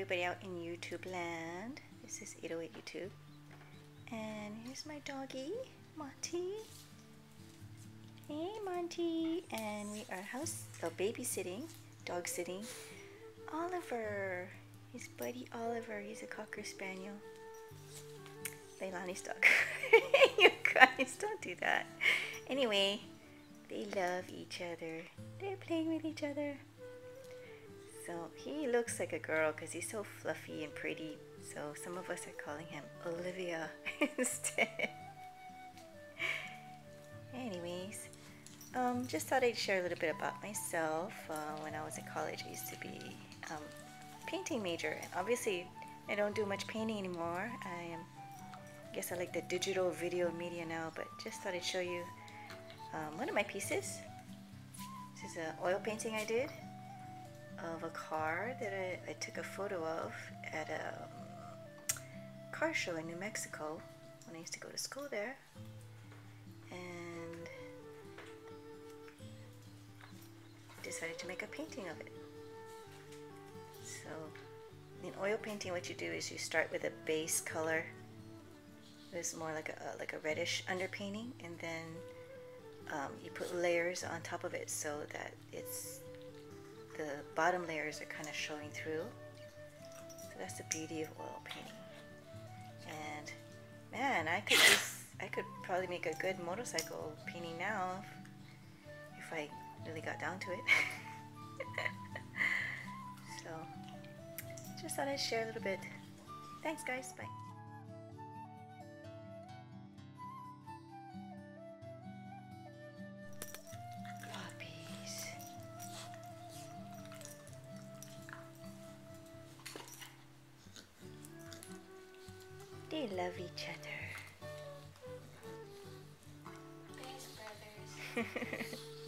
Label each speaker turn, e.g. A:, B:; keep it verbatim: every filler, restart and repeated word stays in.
A: everybody out in YouTube land. This is eight oh eight YouTube. And here's my doggy, Monty. Hey, Monty. And we are house, oh, babysitting, dog sitting. Oliver. His buddy Oliver. He's a Cocker Spaniel. Leilani's dog. You guys, don't do that. Anyway, they love each other. They're playing with each other. So he looks like a girl because he's so fluffy and pretty. So some of us are calling him Olivia instead. Anyways, um, just thought I'd share a little bit about myself. Uh, when I was in college, I used to be um, painting major, and obviously I don't do much painting anymore. I am, I guess I like the digital video media now, but just thought I'd show you um, one of my pieces. This is an oil painting I did of a car that I, I took a photo of at a car show in New Mexico when I used to go to school there, and decided to make a painting of it. So in oil painting, what you do is you start with a base color. It's more like a like a reddish underpainting, and then um, you put layers on top of it so that it's the bottom layers are kind of showing through. So that's the beauty of oil painting. And man, I could just I could probably make a good motorcycle painting now if, if I really got down to it. So just thought I'd share a little bit. Thanks guys, bye. They love each other.
B: Best brothers.